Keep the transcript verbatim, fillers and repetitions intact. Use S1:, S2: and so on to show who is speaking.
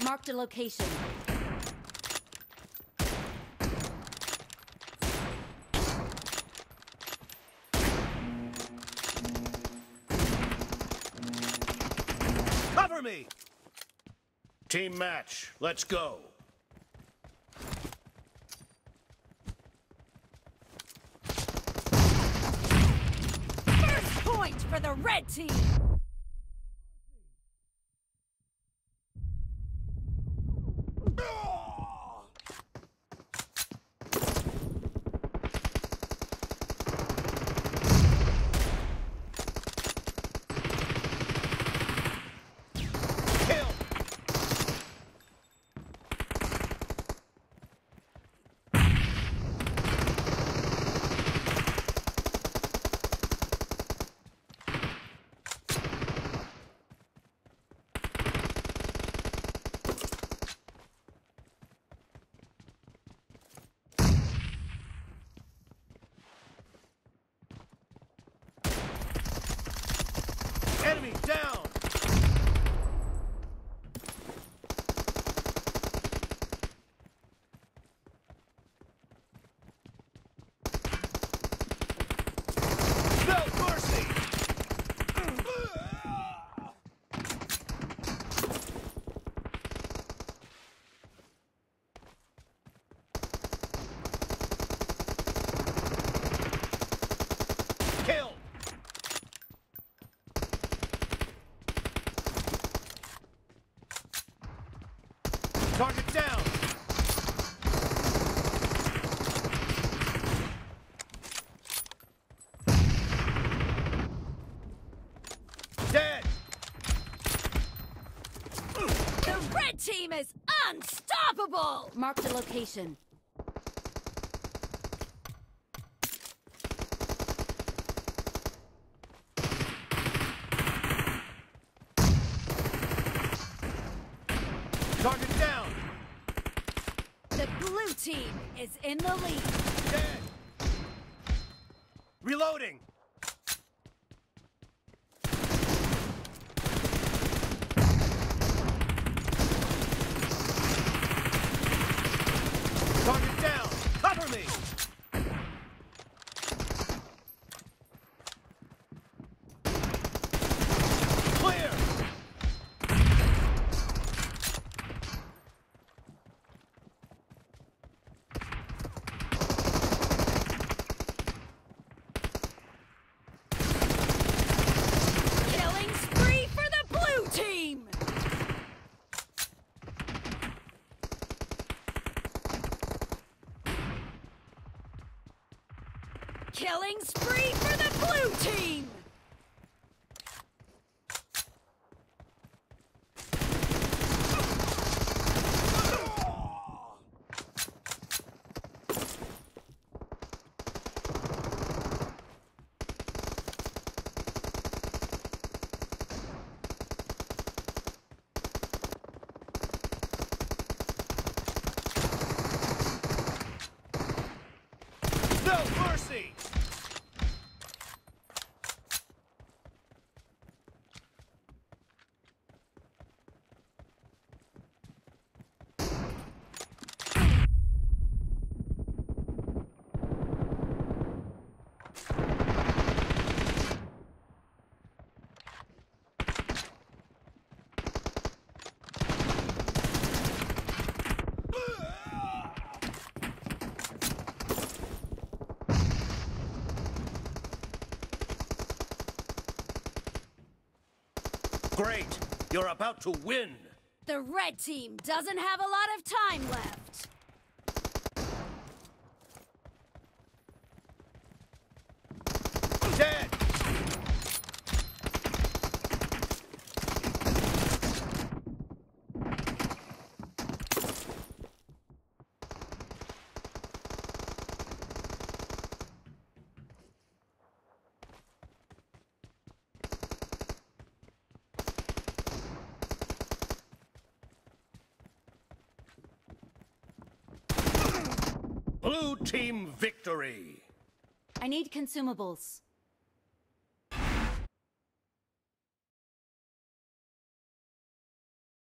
S1: Marked a location.
S2: Cover me! Team match, let's go.
S1: First point for the red team!
S2: Enemy down! No mercy! Kill! Target down! Dead!
S1: The red team is unstoppable! Marked a location.
S2: Target down!
S1: The blue team is in the lead.
S2: Dead! Reloading! Target down! Cover me! Clear!
S1: Killing spree for the blue team! Killing spree for the blue team!
S2: No mercy! Great! You're about to win!
S1: The red team doesn't have a lot of time left.
S2: Dead! Blue team victory!
S1: I need consumables.